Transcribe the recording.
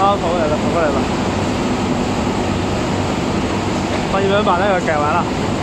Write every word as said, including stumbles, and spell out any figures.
跑过来了，跑过来了。帮你们把那个改完了。